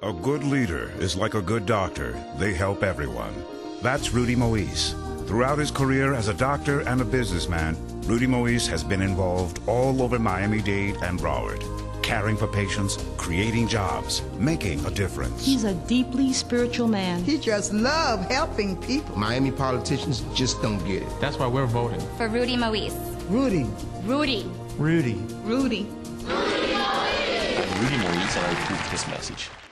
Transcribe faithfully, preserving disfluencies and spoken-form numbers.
A good leader is like a good doctor. They help everyone. That's Rudy Moise. Throughout his career as a doctor and a businessman, Rudy Moise has been involved all over Miami-Dade and Broward, caring for patients, creating jobs, making a difference. He's a deeply spiritual man. He just loves helping people. Miami politicians just don't get it. That's why we're voting for Rudy Moise. Rudy. Rudy. Rudy. Rudy. Rudy Moise. Rudy Moise, and I approve this message.